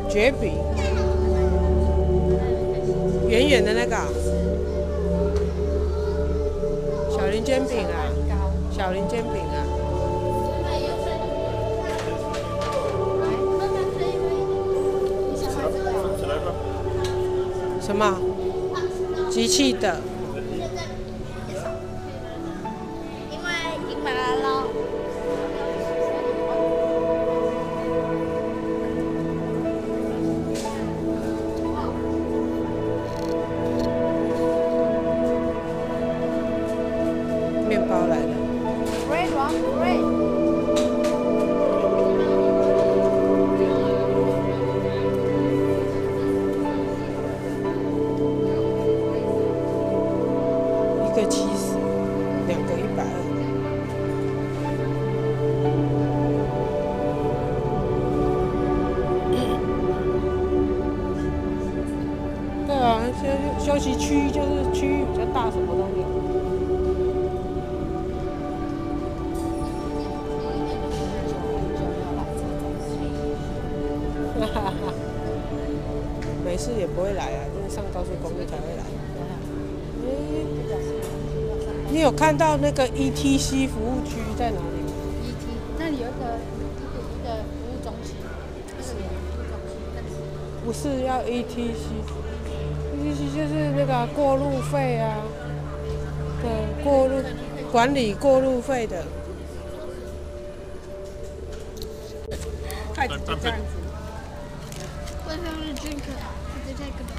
绝饼，圆圆的那个、小林煎饼啊，小林煎饼啊。什么？机器的。 因为已经把它捞。 面包来了。 Bread, one bread. 一个70，2个120。对啊，休息区就是区域比较大，什么都有。哈哈哈，没事也不会来啊，就是上高速公路才会来。你有看到那个 ETC 服务区在哪里吗 ET 那里有一个服务中心，是服务中心， 不是要 ETC 就是那个过路费啊，对，过路管理过路费的。筷子就这样子。 为什么是 drink？ 是这个。